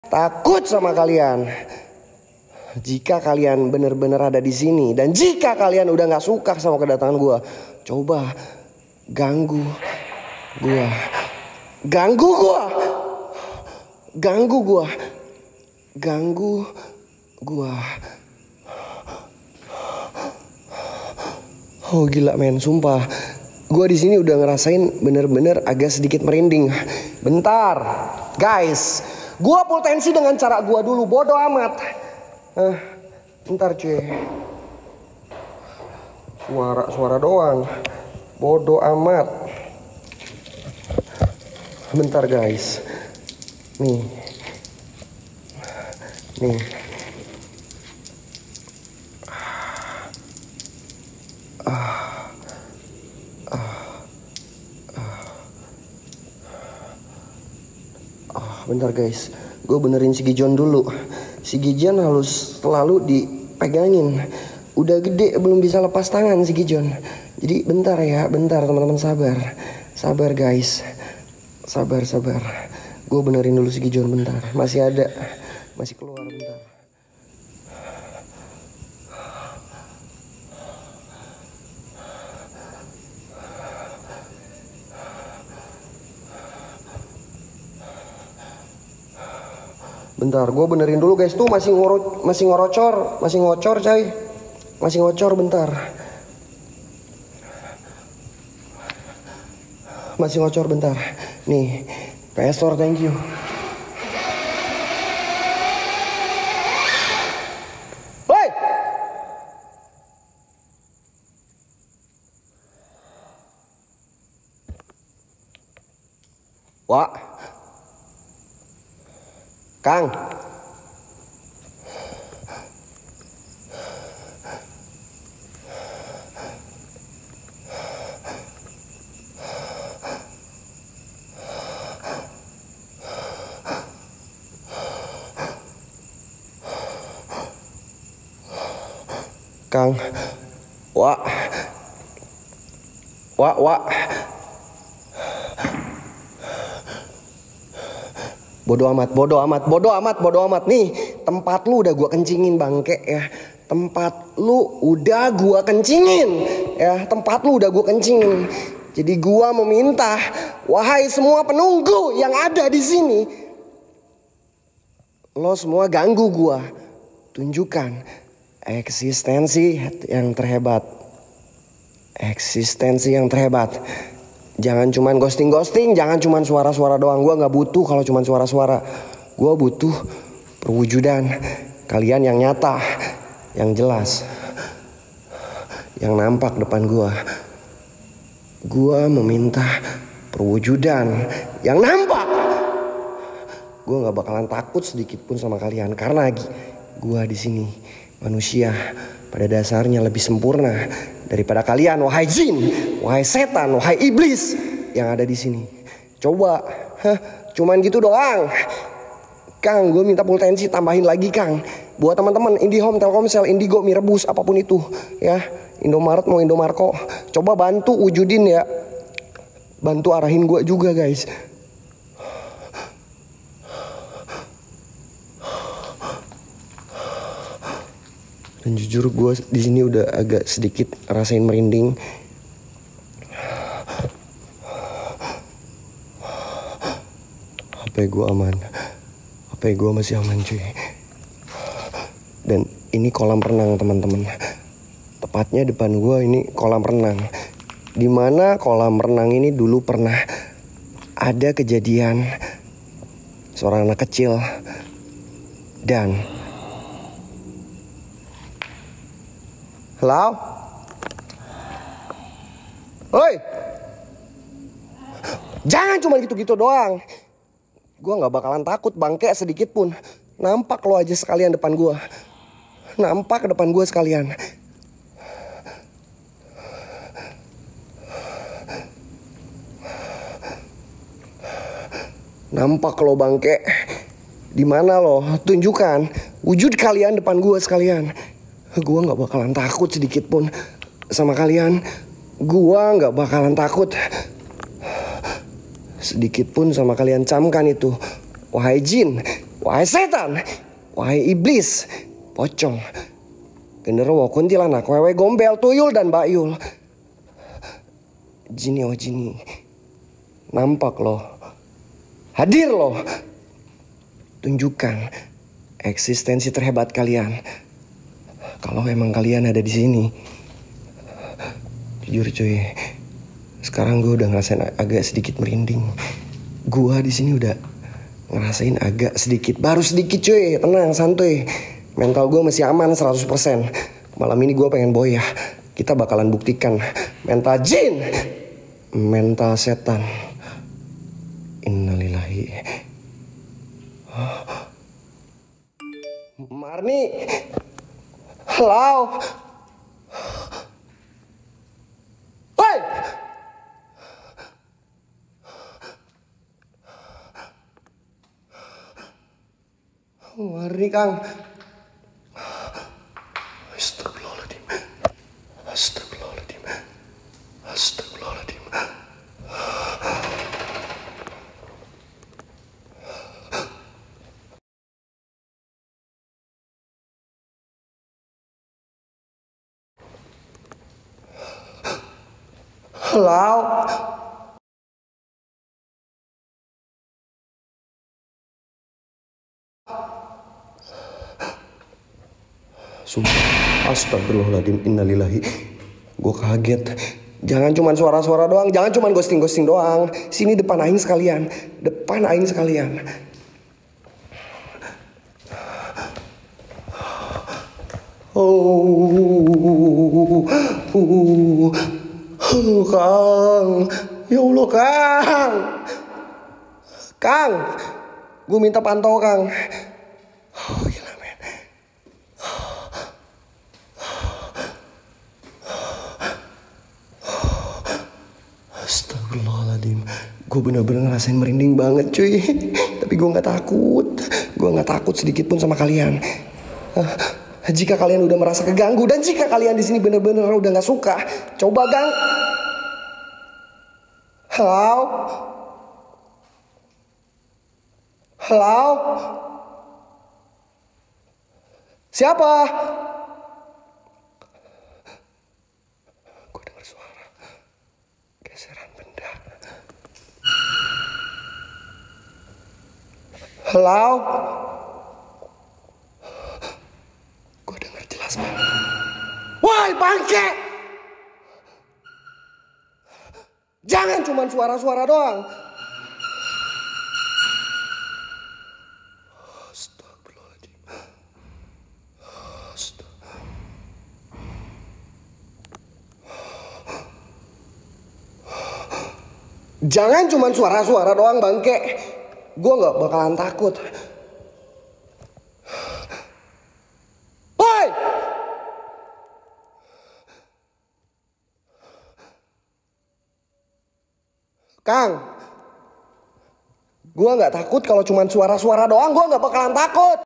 takut sama kalian. Jika kalian benar-benar ada di sini dan jika kalian udah nggak suka sama kedatangan gue, coba ganggu gue, ganggu gue, ganggu gue, ganggu gue. Oh gila men, sumpah. Gue di sini udah ngerasain bener-bener agak sedikit merinding. Bentar, guys. Gue full tensi dengan cara gue dulu, bodoh amat. Bentar cuy. Suara doang. Bodoh amat. Bentar guys. Nih. Bentar guys, gue benerin si Gijon dulu. Si Gijon harus selalu dipegangin. Udah gede belum bisa lepas tangan si Gijon. Jadi bentar ya, bentar teman-teman, sabar. Sabar guys, sabar. Gue benerin dulu si Gijon bentar. Masih ada, masih keluar bentar. Bentar, gue benerin dulu guys. Tuh masih ngocor coy. Masih ngocor bentar. Masih ngocor bentar. Nih, Pastor, thank you. Woi! Wah. Kang. Kang. Wah. Bodoh amat. Nih, tempat lu udah gua kencingin bangke ya. Tempat lu udah gua kencingin ya. Tempat lu udah gua kencingin. Jadi gua meminta, wahai semua penunggu yang ada di sini, lo semua ganggu gua. Tunjukkan eksistensi yang terhebat. Eksistensi yang terhebat. Jangan cuman ghosting, jangan cuman suara-suara doang. Gue gak butuh kalau cuman suara-suara. Gue butuh perwujudan kalian yang nyata, yang jelas, yang nampak depan gue. Gue meminta perwujudan yang nampak. Gue gak bakalan takut sedikit pun sama kalian karena gue di sini manusia pada dasarnya lebih sempurna daripada kalian, wahai jin, wahai setan, wahai iblis yang ada di sini. Coba, cuman gitu doang. Kang, gue minta potensi tambahin lagi Kang. Buat teman-teman IndiHome, Telkomsel, Indigo, mie rebus, apapun itu ya. Indomaret mau Indomarko, coba bantu wujudin ya. Bantu arahin gue juga guys. Dan jujur gue di sini udah agak sedikit rasain merinding. HP gue aman. HP gue masih aman cuy. Dan ini kolam renang teman-teman. Tepatnya depan gue ini kolam renang. Dimana kolam renang ini dulu pernah ada kejadian seorang anak kecil dan halo? Oi! Jangan cuma gitu-gitu doang. Gue gak bakalan takut bangke sedikit pun. Nampak lo aja sekalian depan gue. Nampak depan gue sekalian. Nampak lo bangke. Dimana lo? Tunjukkan wujud kalian depan gue sekalian. Gue gak bakalan takut sedikit pun sama kalian. Gue gak bakalan takut sedikit pun sama kalian. Camkan itu, wahai jin, wahai setan, wahai iblis, pocong, genderuwo, kuntilanak, wewe gombel, tuyul dan bayul. Jini oh jini, nampak loh, hadir loh. Tunjukkan eksistensi terhebat kalian. Kalau emang kalian ada di sini. Jujur cuy, sekarang gue udah ngerasain agak sedikit merinding. Gue di sini udah ngerasain agak sedikit, baru sedikit cuy, tenang santuy. Mental gue masih aman 100%. Malam ini gue pengen boyah. Kita bakalan buktikan mental jin, mental setan. Innalillahi. Marni, halo. Woi. Marni Kang. Astagfirullahaladzim. Astagfirullahaladzim. Astagfirullahaladzim. Halo. Sumpah, astagfirullahaladzim, innalillahi. Gue kaget. Jangan cuman suara-suara doang, jangan cuman ghosting-ghosting doang. Sini depan aing sekalian, depan aing sekalian. Kang, ya Allah Kang, Kang, gue minta pantau Kang. Oh gila men. Astagfirullahaladzim, gue bener-bener ngerasain merinding banget cuy. Tapi gue nggak takut, gue nggak takut sedikit pun sama kalian. Jika kalian udah merasa keganggu dan jika kalian di sini bener-bener udah nggak suka, coba gang. Halo, halo, siapa? Gue dengar suara geseran benda. Halo. Woi bangke, jangan cuman suara-suara doang. Astagfirullahaladzim. Jangan cuman suara-suara doang bangke. Gue gak bakalan takut. Kang, gue nggak takut kalau cuma suara-suara doang, gue nggak bakalan takut.